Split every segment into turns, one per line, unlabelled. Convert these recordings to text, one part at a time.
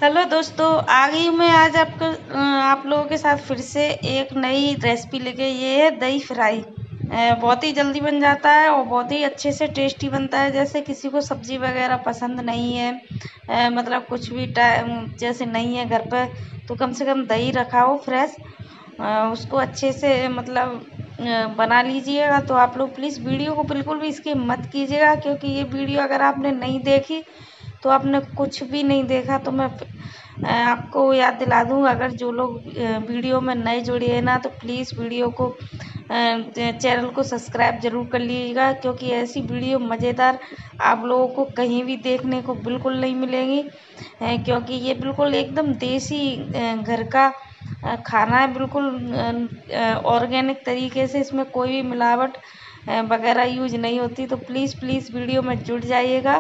Hello दोस्तों, आ गई हूँ मैं आज आप लोगों के साथ फिर से एक नई रेसिपी लेके। ये है दही फ्राई। बहुत ही जल्दी बन जाता है और बहुत ही अच्छे से टेस्टी बनता है। जैसे किसी को सब्जी वगैरह पसंद नहीं है, मतलब कुछ भी टाइम जैसे नहीं है घर पर, तो कम से कम दही रखा हो फ्रेश, उसको अच्छे से मतलब बना लीजिएगा। तो आप लोग प्लीज़ वीडियो को बिल्कुल भी स्किप मत कीजिएगा, क्योंकि ये वीडियो अगर आपने नहीं देखी तो आपने कुछ भी नहीं देखा। तो मैं आपको याद दिला दूँ, अगर जो लोग वीडियो में नए जुड़े हैं ना, तो प्लीज़ वीडियो को चैनल को सब्सक्राइब ज़रूर कर लीजिएगा, क्योंकि ऐसी वीडियो मज़ेदार आप लोगों को कहीं भी देखने को बिल्कुल नहीं मिलेंगी। क्योंकि ये बिल्कुल एकदम देसी घर का खाना है, बिल्कुल ऑर्गेनिक तरीके से, इसमें कोई भी मिलावट वगैरह यूज नहीं होती। तो प्लीज़ प्लीज़ वीडियो में जुड़ जाइएगा।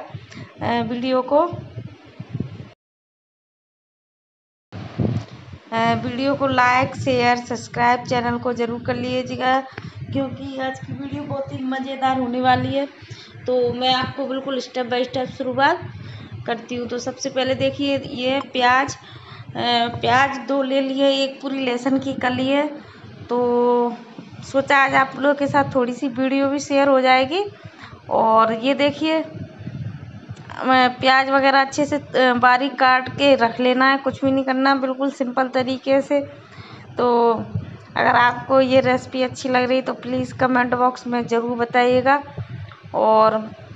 वीडियो को लाइक शेयर सब्सक्राइब चैनल को ज़रूर कर लीजिएगा, क्योंकि आज की वीडियो बहुत ही मज़ेदार होने वाली है। तो मैं आपको बिल्कुल स्टेप बाय स्टेप शुरुआत करती हूँ। तो सबसे पहले देखिए, ये प्याज दो ले लिए, एक पूरी लहसुन की कली है। तो सोचा आज आप लोगों के साथ थोड़ी सी वीडियो भी शेयर हो जाएगी। और ये देखिए, प्याज वगैरह अच्छे से बारीक काट के रख लेना है, कुछ भी नहीं करना, बिल्कुल सिंपल तरीके से। तो अगर आपको ये रेसिपी अच्छी लग रही तो प्लीज़ कमेंट बॉक्स में ज़रूर बताइएगा। और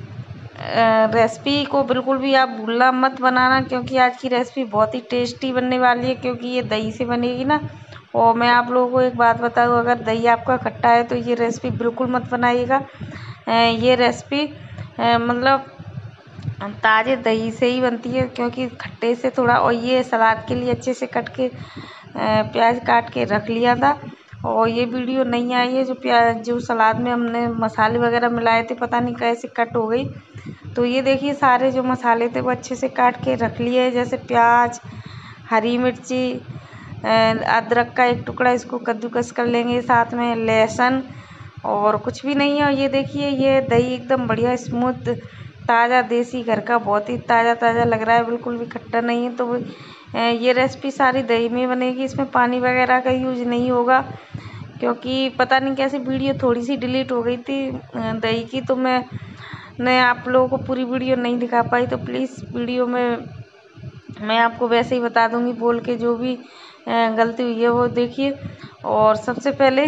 रेसिपी को बिल्कुल भी आप भूलना मत बनाना, क्योंकि आज की रेसिपी बहुत ही टेस्टी बनने वाली है, क्योंकि ये दही से बनेगी ना। और मैं आप लोगों को एक बात बताऊँ, अगर दही आपका खट्टा है तो ये रेसिपी बिल्कुल मत बनाइएगा। ये रेसिपी मतलब ताज़े दही से ही बनती है, क्योंकि खट्टे से थोड़ा। और ये सलाद के लिए अच्छे से कट के प्याज काट के रख लिया था। और ये वीडियो नहीं आई है, जो सलाद में हमने मसाले वगैरह मिलाए थे, पता नहीं कैसे कट हो गई। तो ये देखिए, सारे जो मसाले थे वो अच्छे से काट के रख लिए, जैसे प्याज, हरी मिर्ची, अदरक का एक टुकड़ा, इसको कद्दूकस कर लेंगे, साथ में लहसुन। और कुछ भी नहीं है। ये देखिए, ये दही एकदम बढ़िया स्मूथ ताज़ा देसी घर का, बहुत ही ताज़ा ताज़ा लग रहा है, बिल्कुल भी खट्टा नहीं है। तो ये रेसिपी सारी दही में बनेगी, इसमें पानी वगैरह का यूज नहीं होगा, क्योंकि पता नहीं कैसे वीडियो थोड़ी सी डिलीट हो गई थी दही की। तो मैं आप लोगों को पूरी वीडियो नहीं दिखा पाई। तो प्लीज़ वीडियो में मैं आपको वैसे ही बता दूंगी बोल के, जो भी गलती हुई है वो देखिए। और सबसे पहले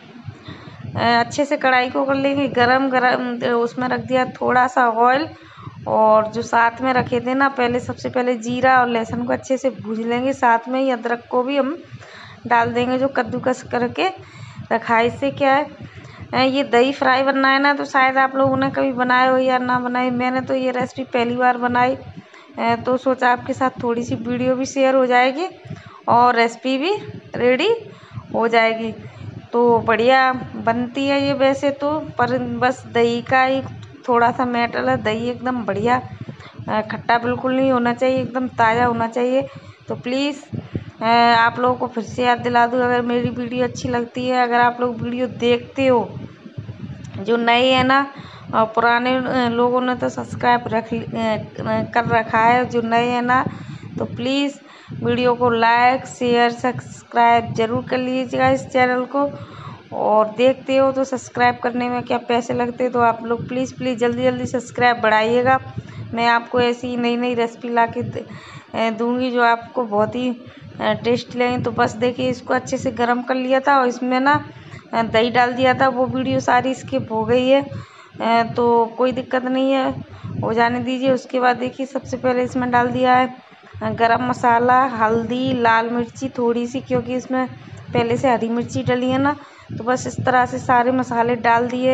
अच्छे से कढ़ाई को कर लेंगे गरम गरम, उसमें रख दिया थोड़ा सा ऑयल। और जो साथ में रखे थे ना, पहले सबसे पहले जीरा और लहसुन को अच्छे से भूज लेंगे, साथ में ही अदरक को भी हम डाल देंगे जो कद्दूकस करके रखा है। इससे क्या है, ये दही फ्राई बनना है ना, तो शायद आप लोगों ने कभी बनाए हो या ना बनाए, मैंने तो ये रेसिपी पहली बार बनाई। तो सोचा आपके साथ थोड़ी सी वीडियो भी शेयर हो जाएगी और रेसिपी भी रेडी हो जाएगी। तो बढ़िया बनती है ये वैसे तो, पर बस दही का ही थोड़ा सा मैटर है। दही एकदम बढ़िया खट्टा बिल्कुल नहीं होना चाहिए, एकदम ताज़ा होना चाहिए। तो प्लीज़ आप लोगों को फिर से याद दिला दूँ, अगर मेरी वीडियो अच्छी लगती है, अगर आप लोग वीडियो देखते हो, जो नए हैं ना, पुराने लोगों ने तो सब्सक्राइब कर रखा है, जो नए हैं ना, तो प्लीज़ वीडियो को लाइक शेयर सब्सक्राइब ज़रूर कर लीजिएगा इस चैनल को। और देखते हो तो सब्सक्राइब करने में क्या पैसे लगते, तो आप लोग प्लीज़ प्लीज़ जल्दी जल्दी सब्सक्राइब बढ़ाइएगा। मैं आपको ऐसी नई नई रेसिपी ला के दूँगी, जो आपको बहुत ही टेस्टी लगेंगी। तो बस देखिए, इसको अच्छे से गर्म कर लिया था और इसमें ना दही डाल दिया था, वो वीडियो सारी स्किप हो गई है। तो कोई दिक्कत नहीं है, हो जाने दीजिए। उसके बाद देखिए, सबसे पहले इसमें डाल दिया है गरम मसाला, हल्दी, लाल मिर्ची थोड़ी सी, क्योंकि इसमें पहले से हरी मिर्ची डली है ना। तो बस इस तरह से सारे मसाले डाल दिए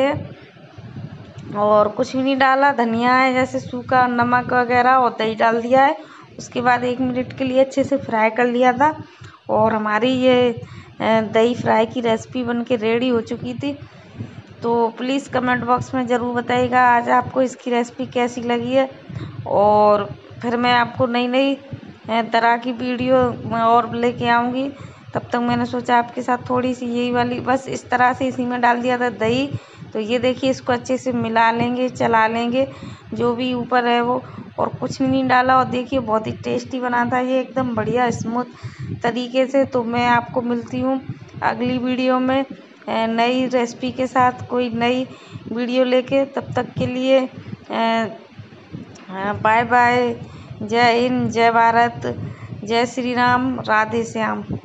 हैं और कुछ भी नहीं डाला। धनिया है जैसे सूखा, नमक वगैरह, और दही डाल दिया है। उसके बाद 1 मिनट के लिए अच्छे से फ्राई कर लिया था और हमारी ये दही फ्राई की रेसिपी बनके रेडी हो चुकी थी। तो प्लीज़ कमेंट बॉक्स में ज़रूर बताइएगा आज आपको इसकी रेसिपी कैसी लगी है। और फिर मैं आपको नई नई तरह की वीडियो और लेके आऊँगी। तब तक मैंने सोचा आपके साथ थोड़ी सी यही वाली, बस इस तरह से इसी में डाल दिया था दही। तो ये देखिए, इसको अच्छे से मिला लेंगे, चला लेंगे, जो भी ऊपर है वो और कुछ नहीं डाला। और देखिए बहुत ही टेस्टी बना था ये, एकदम बढ़िया स्मूथ तरीके से। तो मैं आपको मिलती हूँ अगली वीडियो में नई रेसिपी के साथ, कोई नई वीडियो लेके। तब तक के लिए बाय बाय। जय हिंद, जय भारत, जय श्री राम, राधे श्याम।